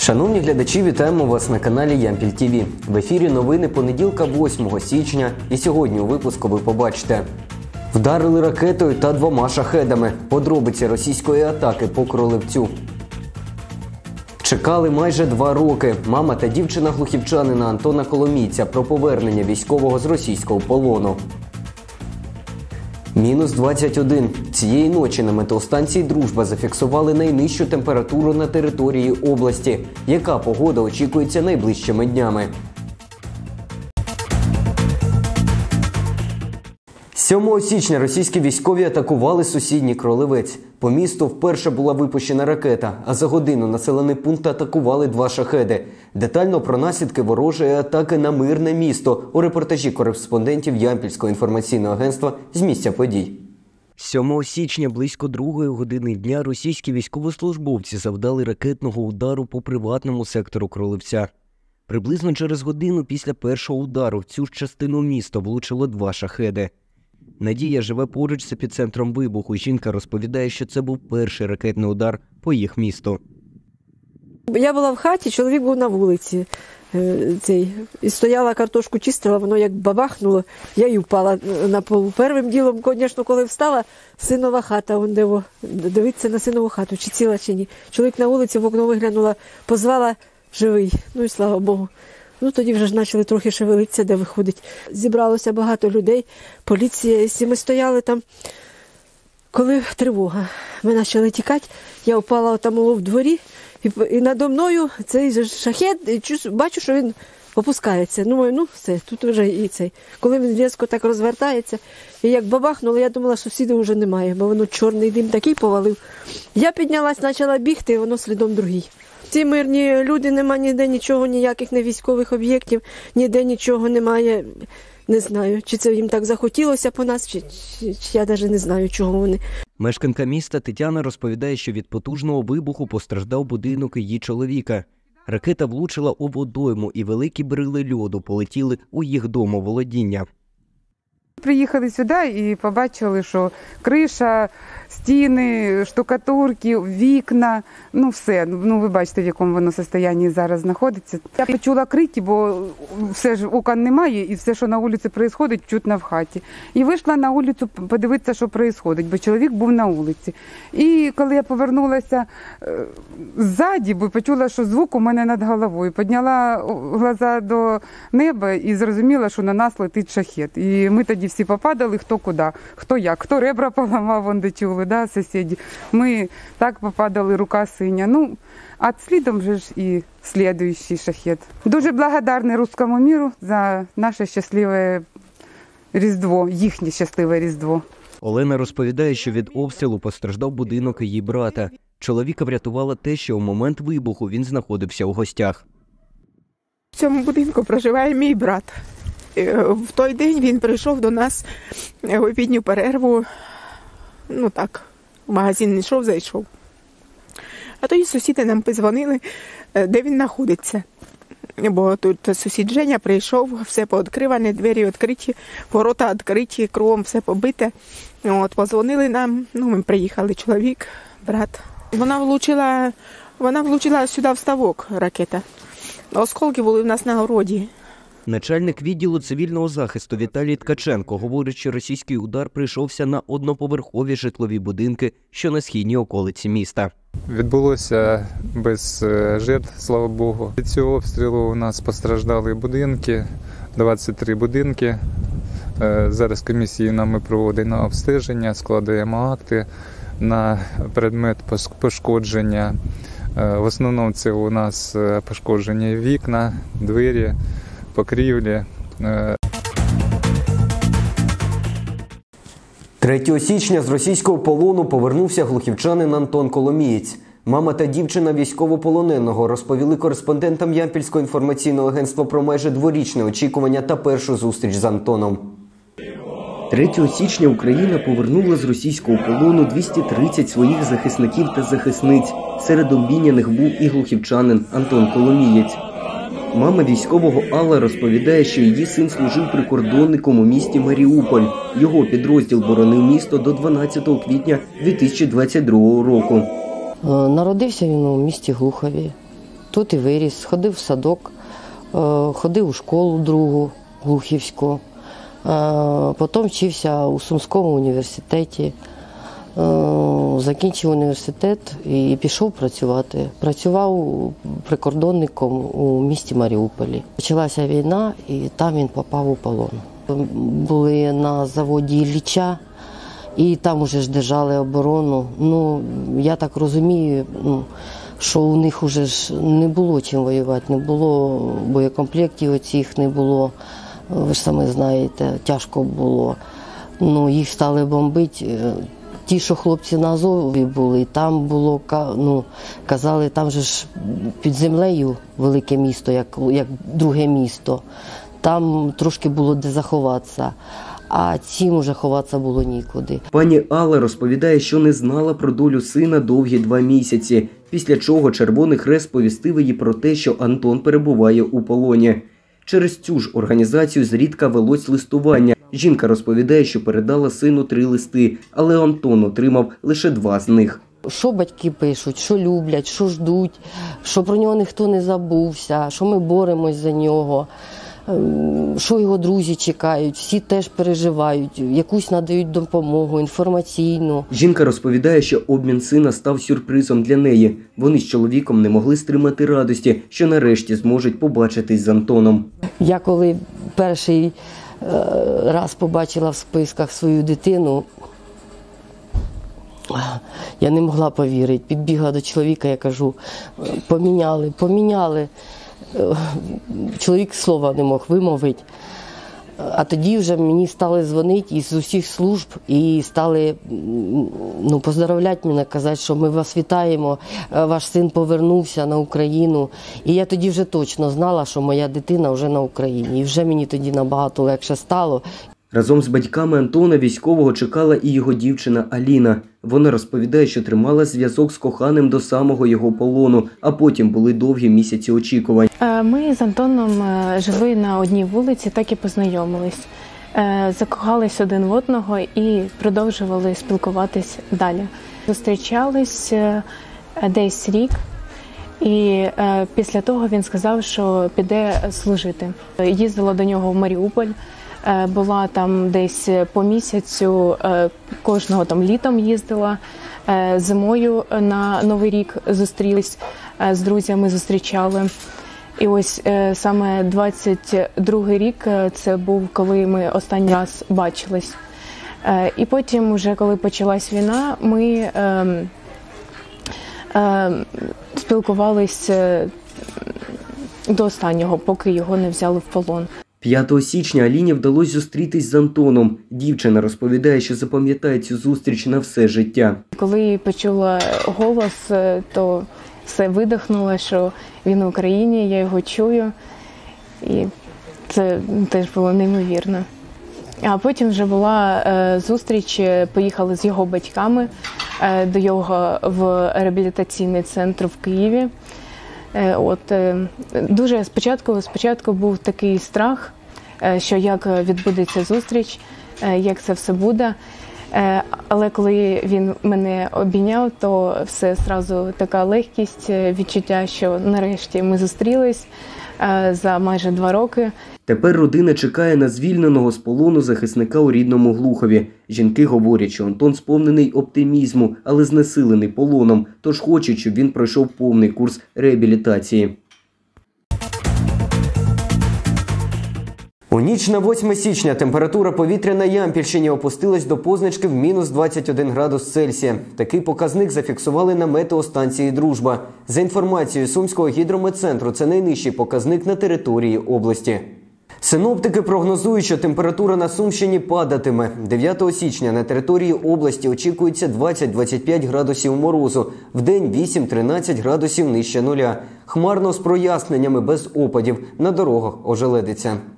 Шановні глядачі, вітаємо вас на каналі Ямпіль ТВ. В ефірі новини понеділка 8 січня і сьогодні у випуску ви побачите. Вдарили ракетою та 2 шахедами. Подробиці російської атаки по Кролевцю. Чекали майже 2 роки. Мама та дівчина глухівчанина Антона Коломійця про повернення військового з російського полону. Мінус 21. Цієї ночі на метеостанції «Дружба» зафіксували найнижчу температуру на території області. Яка погода очікується найближчими днями? 7 січня російські військові атакували сусідній Кролевець. По місту вперше була випущена ракета, а за годину населений пункт атакували 2 шахеди. Детально про наслідки ворожої атаки на мирне місто у репортажі кореспондентів Ямпільського інформаційного агентства з місця подій. 7 січня близько 2 години дня російські військовослужбовці завдали ракетного удару по приватному сектору Кролевця. Приблизно через годину після першого удару в цю ж частину міста влучило 2 шахеди. Надія живе поруч з епіцентром вибуху. Жінка розповідає, що це був перший ракетний удар по їх місту. Я була в хаті, чоловік був на вулиці. І стояла, картошку чистила, воно як бабахнуло, я й впала на пол. Першим ділом, звісно, коли встала, синова хата, дивиться на синову хату, чи ціла, чи ні. Чоловік на вулиці, в окно виглянула, позвала, живий, ну і слава Богу. Ну, тоді вже ж почали трохи шевелитися, де виходить. Зібралося багато людей, поліція, і ми стояли там, коли тривога. Ми почали тікати, я впала там в дворі, і надо мною цей шахет, і бачу, що він опускається. Ну, все, тут вже і цей. Коли він різко так розвертається, і як бабахнуло, я думала, що сусідів вже немає, бо воно чорний дим такий повалив. Я піднялась, почала бігти, і воно слідом другий. Ці мирні люди, нема ніде нічого, ніяких не військових об'єктів, ніде нічого немає. Не знаю, чи це їм так захотілося по нас, чи я навіть не знаю, чого вони. Мешканка міста Тетяна розповідає, що від потужного вибуху постраждав будинок її чоловіка. Ракета влучила у водойму і великі брили льоду полетіли у їх домоволодіння. Приїхали сюди і побачили, що криша, стіни, штукатурки, вікна, ну все. Ну ви бачите, в якому воно стані зараз знаходиться. Я почула крики, бо все ж окон немає і все, що на вулиці відбувається, чутно в хаті. І вийшла на вулицю подивитися, що відбувається, бо чоловік був на вулиці. І коли я повернулася ззаді, бо почула, що звук у мене над головою, підняла глаза до неба і зрозуміла, що на нас летить шахет. І ми тоді всі попадали, хто куди, хто як, хто ребра поламав, вон де чули, да, сусіді. Ми так попадали, рука синя. Ну, а слідом же ж і слідуючий шахет. Дуже благодарні руському міру за наше щасливе Різдво, їхнє щасливе Різдво. Олена розповідає, що від обстрілу постраждав будинок її брата. Чоловіка врятувало те, що у момент вибуху він знаходився у гостях. В цьому будинку проживає мій брат. В той день він прийшов до нас в обідню перерву, ну так, в магазин не йшов, зайшов. А тоді сусіди нам подзвонили, де він знаходиться. Бо тут сусід Женя прийшов, все пооткриване, двері відкриті, ворота відкриті, кругом все побите. От, подзвонили нам, ну ми приїхали, чоловік, брат. Вона влучила сюди в ставок, ракета. Осколки були в нас на городі. Начальник відділу цивільного захисту Віталій Ткаченко говорить, що російський удар прийшовся на одноповерхові житлові будинки, що на східній околиці міста. Відбулося без жертв, слава Богу. Від цього обстрілу у нас постраждали будинки, 23 будинки. Зараз комісії нами проводимо обстеження, складаємо акти на предмет пошкодження. В основному це у нас пошкоджені вікна, двері, покрівлі. 3 січня з російського полону повернувся глухівчанин Антон Коломієць. Мама та дівчина військовополоненого розповіли кореспондентам Ямпільського інформаційного агентства про майже 2-річне очікування та першу зустріч з Антоном. 3 січня Україна повернула з російського полону 230 своїх захисників та захисниць. Серед обміняних був і глухівчанин Антон Коломієць. Мама військового Алла розповідає, що її син служив прикордонником у місті Маріуполь. Його підрозділ боронив місто до 12 квітня 2022 року. Народився він у місті Глухові. Тут і виріс, ходив в садок, ходив у школу другу, Глухівську. Потім вчився у Сумському університеті. Закінчив університет і пішов працювати. Працював прикордонником у місті Маріуполі. Почалася війна, і там він попав у полон. Були на заводі Ілліча, і там вже ж держали оборону. Ну, я так розумію, що у них вже ж не було чим воювати, не було боєкомплектів оцих, не було, ви ж самі знаєте, тяжко було. Ну, їх стали бомбити. Ті, що хлопці на Азові були, там було, казали, там же ж під землею велике місто, як друге місто. Там трошки було де заховатися, а цим уже ховатися було нікуди. Пані Алла розповідає, що не знала про долю сина довгі 2 місяці, після чого Червоний Хрест повістив її про те, що Антон перебуває у полоні. Через цю ж організацію зрідка велось листування. Жінка розповідає, що передала сину 3 листи, але Антон отримав лише 2 з них. Що батьки пишуть, що люблять, що ждуть, що про нього ніхто не забувся, що ми боремось за нього, що його друзі чекають, всі теж переживають, якусь надають допомогу, інформаційну. Жінка розповідає, що обмін сина став сюрпризом для неї. Вони з чоловіком не могли стримати радості, що нарешті зможуть побачитись з Антоном. Я коли перший раз побачила в списках свою дитину, я не могла повірити. Підбігла до чоловіка, я кажу, поміняли. Чоловік слова не мог вимовити. А тоді вже мені стали дзвонити із усіх служб і стали поздоровляти мене, казати, що ми вас вітаємо, ваш син повернувся на Україну. І я тоді вже точно знала, що моя дитина вже на Україні. І вже мені тоді набагато легше стало. Разом з батьками Антона військового чекала і його дівчина Аліна. Вона розповідає, що тримала зв'язок з коханим до самого його полону, а потім були довгі місяці очікувань. Ми з Антоном жили на одній вулиці, так і познайомились. Закохались один в одного і продовжували спілкуватись далі. Зустрічались десь рік, і після того він сказав, що піде служити. Їздила до нього в Маріуполь. Була там десь по місяцю, кожного там літом їздила, зимою на Новий рік зустрілись, з друзями зустрічали. І ось саме 22-й рік це був, коли ми останній раз бачились. І потім, вже коли почалась війна, ми спілкувалися до останнього, поки його не взяли в полон. 5 січня Аліні вдалося зустрітись з Антоном. Дівчина розповідає, що запам'ятає цю зустріч на все життя. Коли почула голос, то все видихнуло, що він в Україні, я його чую. І це теж було неймовірно. А потім вже була зустріч, поїхали з його батьками до його в реабілітаційний центр в Києві. Дуже спочатку був такий страх, що як відбудеться зустріч, як це все буде. Але коли він мене обійняв, то все одразу така легкість, відчуття, що нарешті ми зустрілись за майже 2 роки. Тепер родина чекає на звільненого з полону захисника у рідному Глухові. Жінки говорять, що Антон сповнений оптимізму, але знесилений полоном, тож хочуть, щоб він пройшов повний курс реабілітації. У ніч на 8 січня температура повітря на Ямпільщині опустилась до позначки в мінус 21 градус Цельсія. Такий показник зафіксували на метеостанції «Дружба». За інформацією Сумського гідрометцентру, це найнижчий показник на території області. Синоптики прогнозують, що температура на Сумщині падатиме. 9 січня на території області очікується 20-25 градусів морозу, вдень 8-13 градусів нижче нуля. Хмарно з проясненнями, без опадів, на дорогах ожеледиться.